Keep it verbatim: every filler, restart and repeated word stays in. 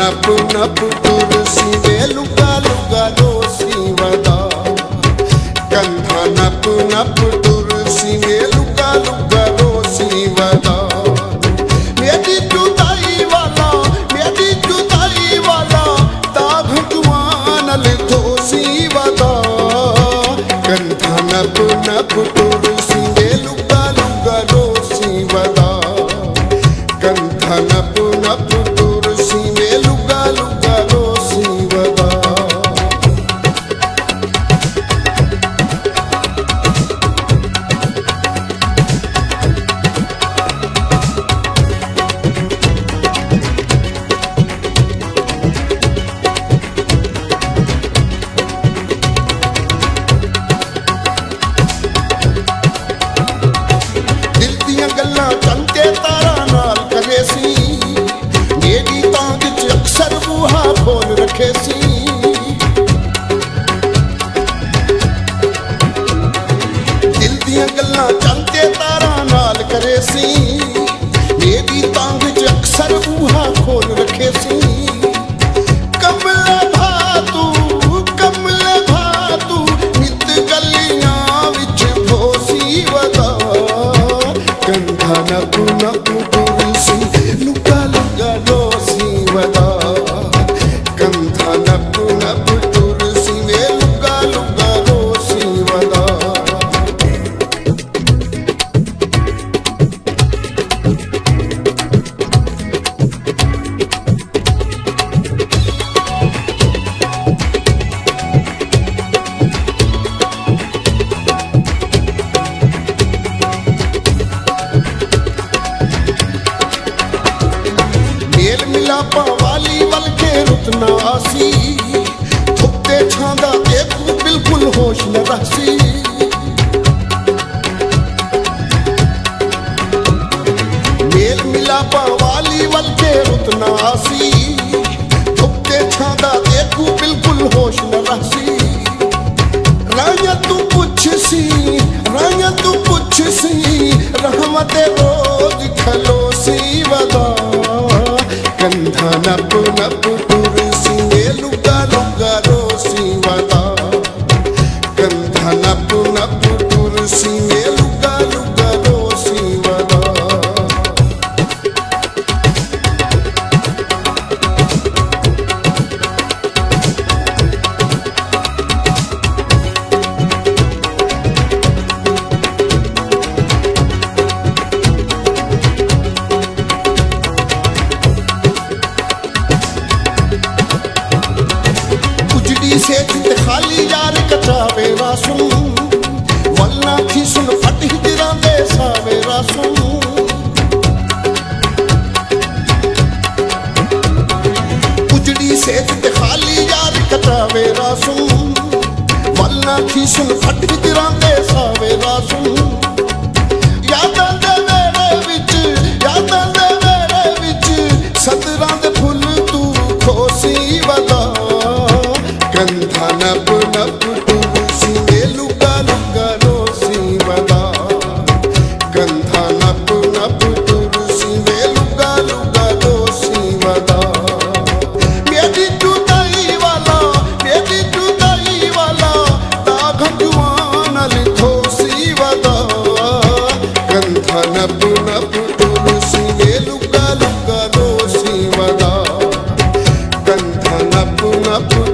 नप नप तुरसी वे लुगा लुगा रोसी वदा कंधा नप नप तुरसी वे लुगा लुगा रोसी वदा मेरी जुदाई वाला मेरी जुदाई वाला दाग जुआन ले धोसी वदा कंधा नप नप तुरसी वे लुगा लुगा रोसी वदा कंधा नप नप तुरसी वे लुगा लुगा रोसी वदा दिल दियां गल्लां चंते तारा नाल करे सी मेरी तांग च अक्सर बूहा खोल रखे सी दिल दियां गल्लां चंते तारा नाल करे सी मेरी तांग च अक्सर बूहा खोल रखे सी कमले भातू कमले भातू नित गलियां विच भोसी वदा कंधा नप नप तुरसी लुगा लुगा रोसी वदा कंधा नप नप तुरसी वे लुगा लुगा रोसी वदा मेल मिलापा वाली वल के रुतना आसी थुक्के छांदा देखू बिल्कुल होश न रहसी मेल मिलापा वाली वल के रुतना आसी थुक्के छांदा देखू बिल्कुल होश न रहसी राया तू पुछ सी राया तू पुछ सी रहमत रोज खलोसी वदा कंधा नप नप तुरसी वे लुगा लुगा रोसी वदा कंधा नप नप तुरसी वे लुगा लुगा रोसी वदा उजड़ी से जित खाली यार कचावे रासुन वल्ला थी सुन फट हिजरा दे सावे रासुन उजड़ी से जित खाली यार कचावे रासुन वल्ला थी सुन फट हिजरा दे सावे रासुन यादां दे वेड़े विच यादां दे वेड़े विच सदरां दे फुੱਲ तू खोसी वदा कंधा नप नप तुरसी वे लुगा लुगा रोसी वदा कंधा नप नप तुरसी वे लुगा लुगा रोसी वदा मेरी जुदाई वाला मेरी जुदाई वाला दाग जुआन ले धोसी वदा कंधा नप नप तुरसी वे लुगा लुगा रोसी वदा कंधा नप नप